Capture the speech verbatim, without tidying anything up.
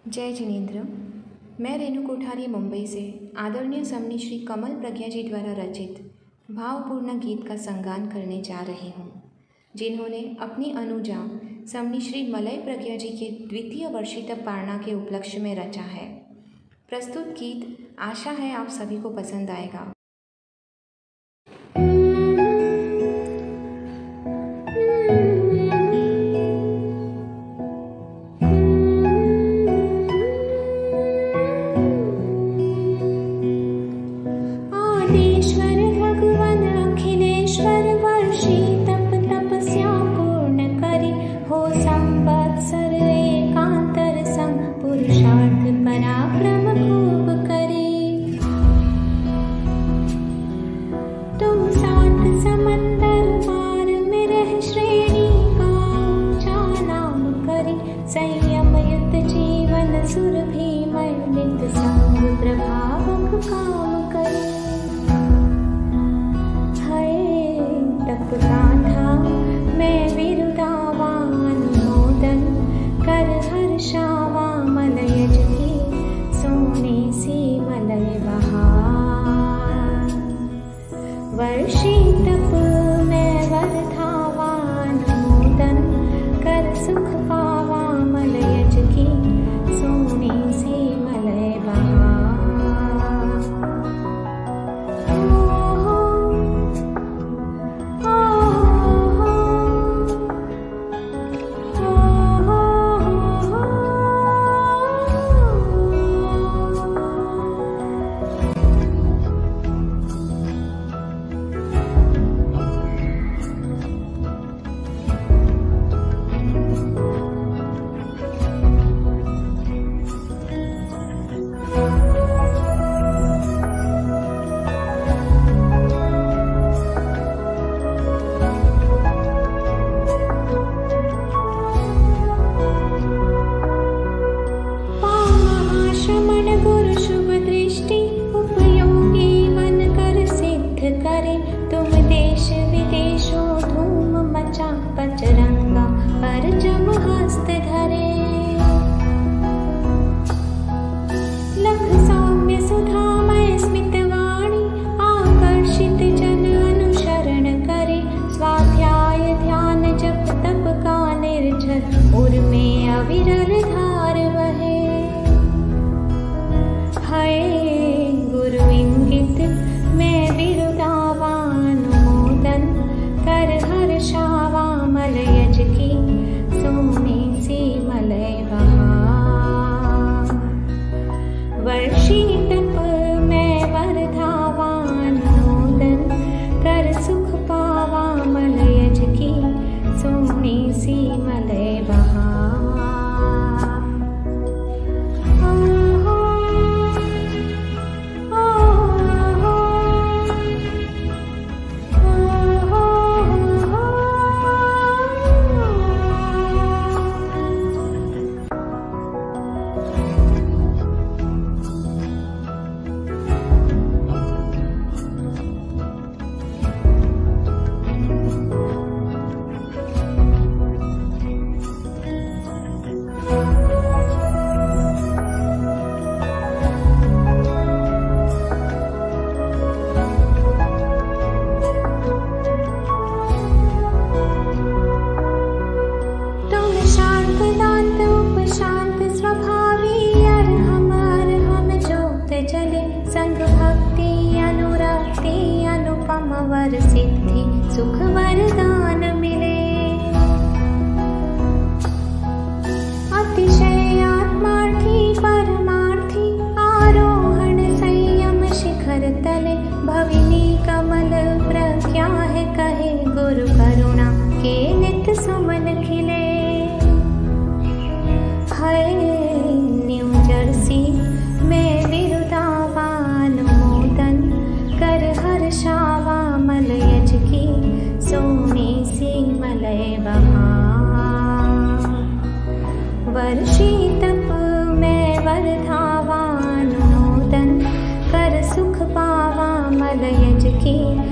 जय जिनेन्द्र। मैं रेणु कोठारी मुंबई से आदरणीय समनी श्री कमल प्रज्ञा जी द्वारा रचित भावपूर्ण गीत का संगान करने जा रही हूँ, जिन्होंने अपनी अनुजा समनी श्री मलय प्रज्ञा जी के द्वितीय वर्षित पारणा के उपलक्ष्य में रचा है। प्रस्तुत गीत आशा है आप सभी को पसंद आएगा। संयम युक्त जीवन सुरभिमय नित संग प्रभावक काम करे। हरे तप गाथा मैं विरुदावा अनुमोदन कर हर्षावा मलयज की सोने सी मलय बहार। वर्षी तप मैं वर्धावा अनुमोदन कर सुख पावा मलयज की सोने सी मलय बहार। तुम देश विदेशों धूम मचा पंचरंगा पर जम हस्त धरे। लख सौम्य सुधामय स्मित वाणी आकर्षित जन अनुसरण करे। स्वाध्याय ध्यान जप तप का निर्झर उर में अविरल धार बहे। हाय गुरु इंगित मैं विरुदावा अनुमोदन कर हर्षावा मलयज की सोने सी मलय बहार। वर्षी तप मैं वर्धावा अनुमोदन कर सुख पावा मलयज की सोने सी मलय बहार। संग भक्ति अनुरक्ति अनुपम वर सिद्धि सुख वरदान मिले। अतिशय आत्मार्थी परमार्थी आरोहण संयम शिखर तले। भविनी कमल प्रज्ञा है कहे गुरु करुणा के नित सुमन खिले। हाय न्यू जर्सी मैं विरुदावा अनुमोदन कर हर्षावा मलयज की सोने सी मलय बहार। वर्षी तप मैं वर्धावा अनुमोदन कर सुख पावा मलयज की